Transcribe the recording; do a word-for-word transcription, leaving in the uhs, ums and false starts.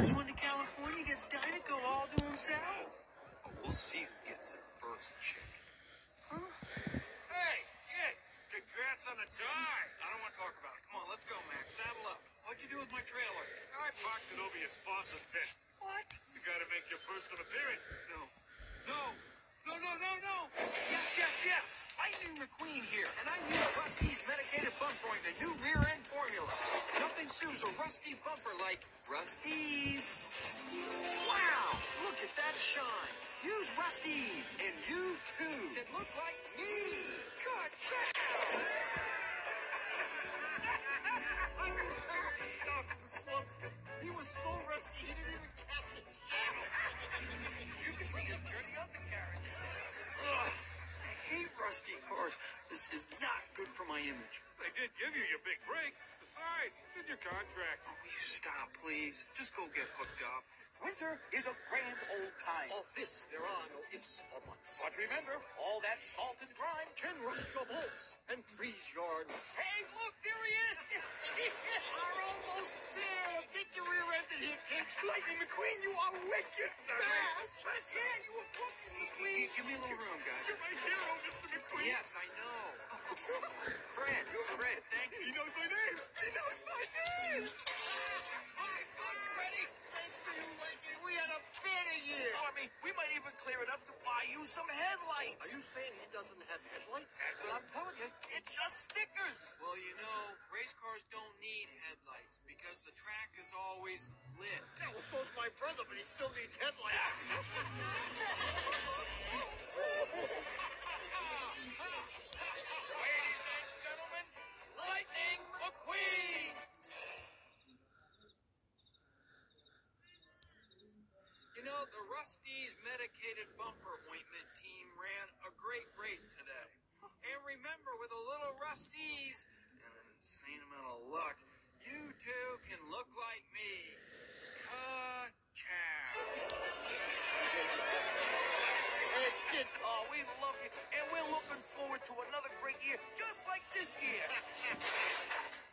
First one to California gets Dinoco all to himself. We'll see who gets their first chick. Huh? Hey, kid! Congrats on the tie! I don't want to talk about it. Come on, let's go, Mack. Saddle up. What'd you do with my trailer? I parked it over your sponsor's tent. What? You gotta make your personal appearance. No. No! No, no, no, no! Yes, yes, yes! Lightning McQueen here, and I'm new Rust-Eze medicated bumpering the new rear-end formula. Nothing sues a rusty bumper like Rust-Eze. Wow! Look at that shine! Use Rust-Eze, and you too, that look like me! Good job! Stop the slumps. He was so rusty he didn't even cast a shadow. You can see his dirty undercarriage. Ugh, I hate rusty cars. This is not good for my image. They did give you your big break. Besides, it's in your contract. Oh, will you stop, please? Just go get hooked up. Winter is a grand old time. Of this, there are no ifs or buts. But remember, all that salt and grime Can rust your bolts and freeze your... Hey, look, there he is! Are almost there! Get your rear end in here, kid! Lightning McQueen, you are wicked fast! Yeah, you were broken, McQueen! Give me a little room, guys. You're my hero, Mister McQueen. Yes, I know. Fred, Fred, thank you. He knows my name. He knows my name! Okay, good, you ready? Thanks to you, Lightning, we had a better year! Oh, I mean, we might even clear enough to buy you some headlights. Are you saying he doesn't have headlights? That's what I'm telling you. It's just stickers. Well, you know, race cars don't need headlights because the track is always lit. Yeah, well, so's my brother, but he still needs headlights. Ladies and gentlemen, Lightning McQueen! You know, the Rust-Eze medicated bumper ointment team ran a great race today. And remember, with a little Rust-Eze and an insane amount of luck, you two can look like me. Ka-chow. Hey, kid. Oh, we love you, and we're looking forward to another great year, just like this year.